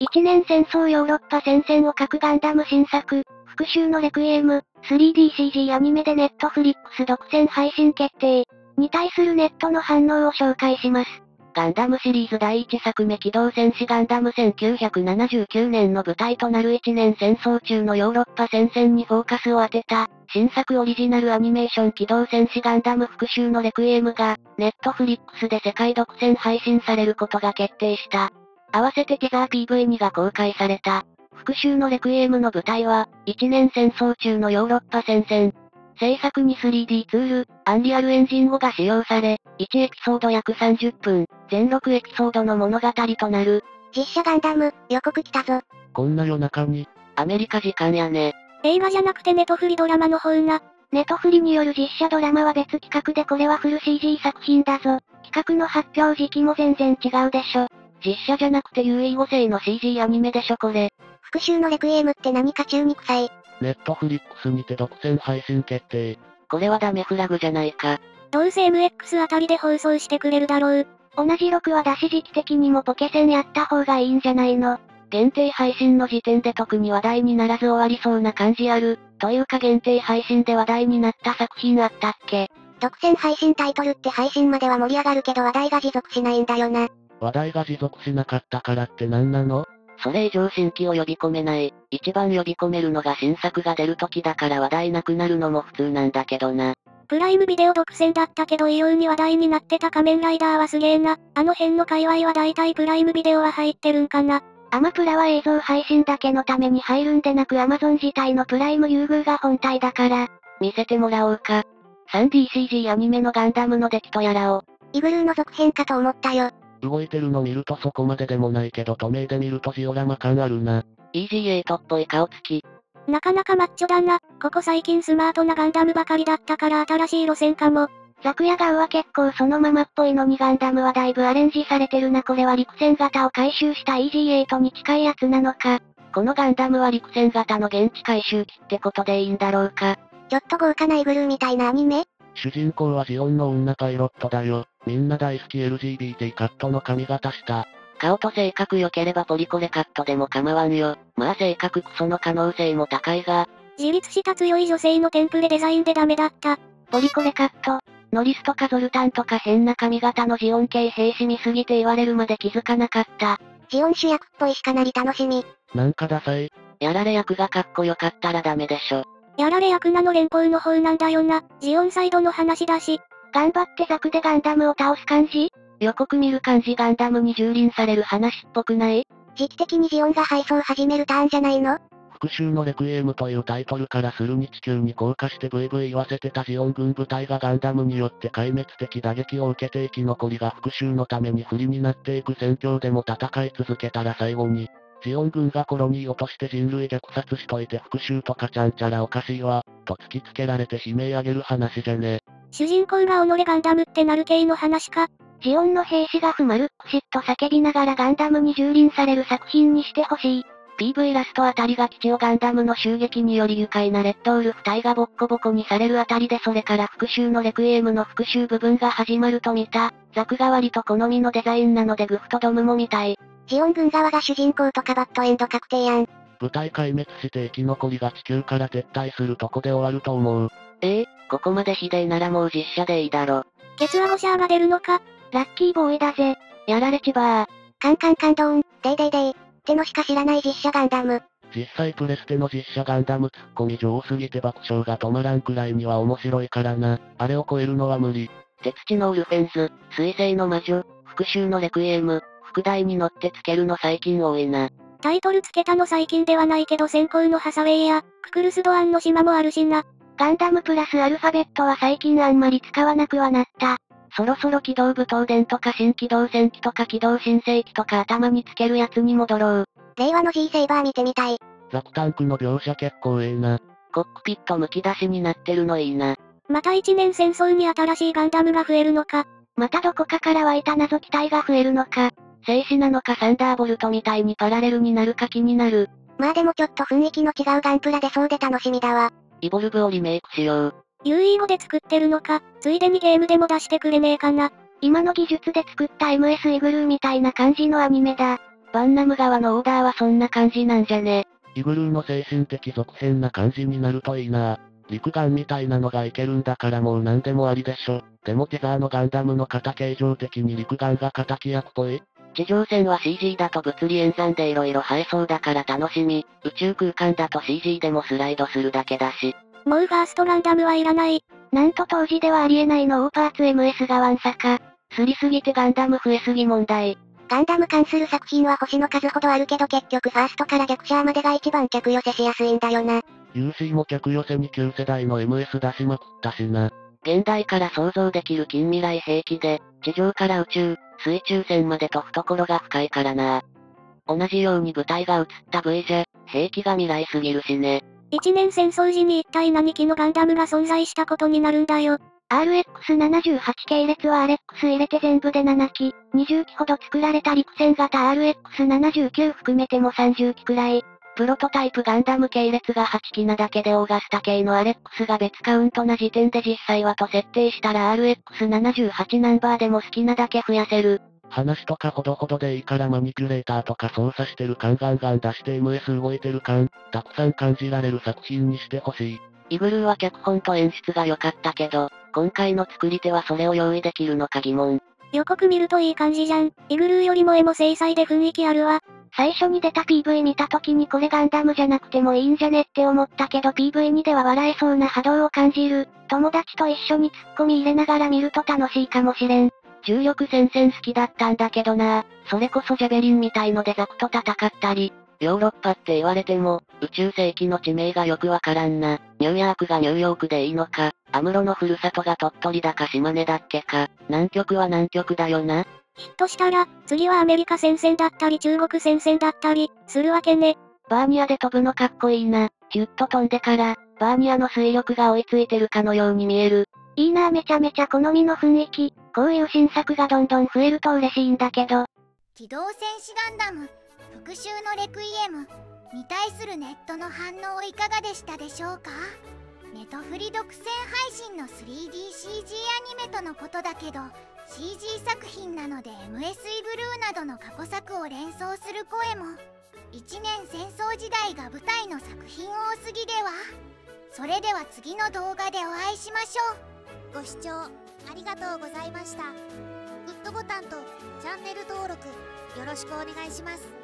一年戦争ヨーロッパ戦線を描くガンダム新作、復讐のレクイエム、3DCG アニメでネットフリックス独占配信決定。に対するネットの反応を紹介します。ガンダムシリーズ第1作目機動戦士ガンダム1979年の舞台となる一年戦争中のヨーロッパ戦線にフォーカスを当てた、新作オリジナルアニメーション機動戦士ガンダム復讐のレクイエムが、ネットフリックスで世界独占配信されることが決定した。合わせてティザー PV2 が公開された。復讐のレクイエムの舞台は、一年戦争中のヨーロッパ戦線。制作に 3D ツール、アンリアルエンジン5が使用され、1エピソード約30分、全6エピソードの物語となる。 実写ガンダム、予告来たぞ。 こんな夜中に。 アメリカ時間やね。 映画じゃなくてネトフリドラマの方な。 ネトフリによる実写ドラマは別企画でこれはフル CG 作品だぞ。企画の発表時期も全然違うでしょ。実写じゃなくて UE5 製の CG アニメでしょこれ。 復讐のレクイエムって何か中に臭い。 ネットフリックスにて独占配信決定。 これはダメフラグじゃないか。 どうせ MX あたりで放送してくれるだろう。 同じ6話だし時期的にもポケセンやった方がいいんじゃないの。限定配信の時点で特に話題にならず終わりそうな感じある。というか限定配信で話題になった作品あったっけ？ 独占配信タイトルって配信までは盛り上がるけど話題が持続しないんだよな。 話題が持続しなかったからって何なの？ それ以上新規を呼び込めない。一番呼び込めるのが新作が出る時だから話題なくなるのも普通なんだけどな。 プライムビデオ独占だったけど異様に話題になってた仮面ライダーはすげえな。あの辺の界隈は大体プライムビデオは入ってるんかな。 アマプラは映像配信だけのために入るんでなく Amazon 自体のプライム優遇が本体だから、見せてもらおうか。3DCG アニメのガンダムの出来とやらを。 イグルーの続編かと思ったよ。 動いてるの見るとそこまででもないけど透明で見るとジオラマ感あるな。 EG8 っぽい顔つき。 なかなかマッチョだな。ここ最近スマートなガンダムばかりだったから新しい路線かも。 ザクヤガウは結構そのままっぽいのにガンダムはだいぶアレンジされてるな。これは陸戦型を回収した EG8 に近いやつなのか。このガンダムは陸戦型の現地回収機ってことでいいんだろうか。 ちょっと豪華なイグルーみたいなアニメ？ 主人公はジオンの女パイロットだよ。みんな大好き LGBT カットの髪型した。 顔と性格良ければポリコレカットでも構わんよ。まあ性格クソの可能性も高いが。 自立した強い女性のテンプレデザインでダメだった。 ポリコレカット。ノリスとかゾルタンとか変な髪型のジオン系兵士見すぎて言われるまで気づかなかった。 ジオン主役っぽいしかなり楽しみ。 なんかダサい。 やられ役がかっこよかったらダメでしょ。 やられ役なの連邦の方なんだよな。ジオンサイドの話だし。 頑張ってザクでガンダムを倒す感じ？予告見る感じガンダムに蹂躙される話っぽくない？ 時期的にジオンが配送始めるターンじゃないの？ 復讐のレクイエムというタイトルからするに地球に降下してブイブイ言わせてたジオン軍部隊がガンダムによって壊滅的打撃を受けて生き残りが復讐のために不利になっていく戦況でも戦い続けたら最後に、ジオン軍がコロニー落として人類虐殺しといて復讐とかちゃんちゃらおかしいわ、と突きつけられて悲鳴上げる話じゃね。 主人公が己ガンダムってなる系の話か。 ジオンの兵士が不丸っくしっと叫びながらガンダムに蹂躙される作品にしてほしい。PV ラストあたりが基地をガンダムの襲撃により愉快なレッドウルフ隊がボッコボコにされるあたりでそれから復讐のレクイエムの復讐部分が始まると見た。ザクが割と好みのデザインなのでグフとドムも見たい。 ジオン軍側が主人公とかバッドエンド確定やん。 部隊壊滅して生き残りが地球から撤退するとこで終わると思う。 ここまでひでえならもう実写でいいだろ。 ケツアゴシャーが出るのか？ ラッキーボーイだぜ。やられちばー。 カンカンカンドーン、デイデイデイ。ってのしか知らない実写ガンダム。 実際プレステの実写ガンダムツッコミ上すぎて爆笑が止まらんくらいには面白いからな。あれを超えるのは無理。 鉄地のウルフェンズ、水星の魔女、復讐のレクイエム、副題に乗ってつけるの最近多いな。 タイトルつけたの最近ではないけど先行のハサウェイや、ククルスドアンの島もあるしな。 ガンダムプラスアルファベットは最近あんまり使わなくはなった。そろそろ機動武闘伝とか新機動戦機とか機動新世紀とか頭につけるやつに戻ろう。 令和の G セイバー見てみたい。 ザクタンクの描写結構ええな。 コックピットむき出しになってるのいいな。 また一年戦争に新しいガンダムが増えるのか。 またどこかから湧いた謎機体が増えるのか。静止なのかサンダーボルトみたいにパラレルになるか気になる。 まあでもちょっと雰囲気の違うガンプラ出そうで楽しみだわ。 イボルブをリメイクしよう。 UE5 で作ってるのか、ついでにゲームでも出してくれねえかな。 今の技術で作った MS イグルーみたいな感じのアニメだ。 バンナム側のオーダーはそんな感じなんじゃね。 イグルーの精神的続編な感じになるといいな。肉眼みたいなのがいけるんだからもう何でもありでしょ。でもティザーのガンダムの型形状的に肉眼が敵役っぽい。 地上戦は CG だと物理演算で色々生えそうだから楽しみ。宇宙空間だと CG でもスライドするだけだし。 もうファーストガンダムはいらない。 なんと当時ではありえないのオーパーツ MS がワンサカ。すりすぎてガンダム増えすぎ問題。 ガンダム関する作品は星の数ほどあるけど結局ファーストから逆シャーまでが一番客寄せしやすいんだよな。 UC も客寄せに旧世代の MS 出しまくったしな。 現代から想像できる近未来兵器で、地上から宇宙、水中戦までと懐が深いからな。同じように舞台が映った V じゃ、兵器が未来すぎるしね。 一年戦争時に一体何機のガンダムが存在したことになるんだよ。 RX78 系列はアレックス入れて全部で7機、20機ほど作られた陸戦型 RX79 含めても30機くらい。プロトタイプガンダム系列が8機なだけでオーガスタ系のアレックスが別カウントな時点で実際はと設定したら RX78 ナンバーでも好きなだけ増やせる。 話とかほどほどでいいからマニピュレーターとか操作してる感ガンガン出して MS 動いてる感、たくさん感じられる作品にしてほしい。 イグルーは脚本と演出が良かったけど、今回の作り手はそれを用意できるのか疑問。 予告見るといい感じじゃん。イグルーよりもエモ制裁で雰囲気あるわ。 最初に出た PV 見た時にこれガンダムじゃなくてもいいんじゃねって思ったけど PV にでは笑えそうな波動を感じる。友達と一緒にツッコミ入れながら見ると楽しいかもしれん。重力戦線好きだったんだけどな。それこそジャベリンみたいのでザクと戦ったり。ヨーロッパって言われても、宇宙世紀の地名がよくわからんな。ニューヨークがニューヨークでいいのか。アムロのふるさとが鳥取だか島根だっけか。南極は南極だよな。 ヒットしたら、次はアメリカ戦線だったり中国戦線だったり、するわけね。 バーニアで飛ぶのかっこいいな。ヒュッと飛んでから、バーニアの推力が追いついてるかのように見える。いいなぁめちゃめちゃ好みの雰囲気。こういう新作がどんどん増えると嬉しいんだけど。 機動戦士ガンダム、復讐のレクイエムに対するネットの反応いかがでしたでしょうか。ネトフリ独占配信の 3DCG アニメとのことだけど、CG 作品なので MS イグルーなどの過去作を連想する声も。1年戦争時代が舞台の作品多すぎでは。それでは次の動画でお会いしましょう。ご視聴ありがとうございました。グッドボタンとチャンネル登録よろしくお願いします。